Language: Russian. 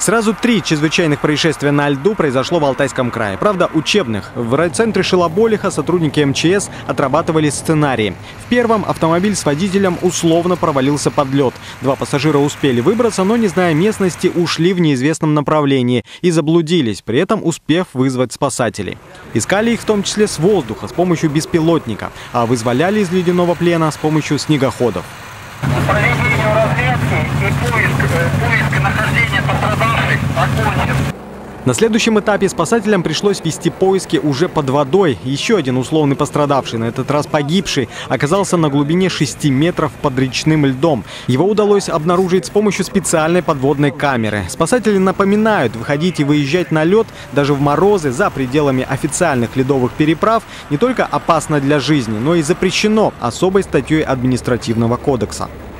Сразу 3 чрезвычайных происшествия на льду произошло в Алтайском крае. Правда, учебных. В райцентре Шилоболиха сотрудники МЧС отрабатывали сценарии. В первом автомобиль с водителем условно провалился под лед. 2 пассажира успели выбраться, но, не зная местности, ушли в неизвестном направлении и заблудились, при этом успев вызвать спасателей. Искали их в том числе с воздуха, с помощью беспилотника, а вызволяли из ледяного плена с помощью снегоходов. Проведению разведки и поиск нахождения пострадавших окончен. На следующем этапе спасателям пришлось вести поиски уже под водой. Еще один условный пострадавший, на этот раз погибший, оказался на глубине 6 метров под речным льдом. Его удалось обнаружить с помощью специальной подводной камеры. Спасатели напоминают, выходить и выезжать на лед даже в морозы за пределами официальных ледовых переправ не только опасно для жизни, но и запрещено особой статьей административного кодекса.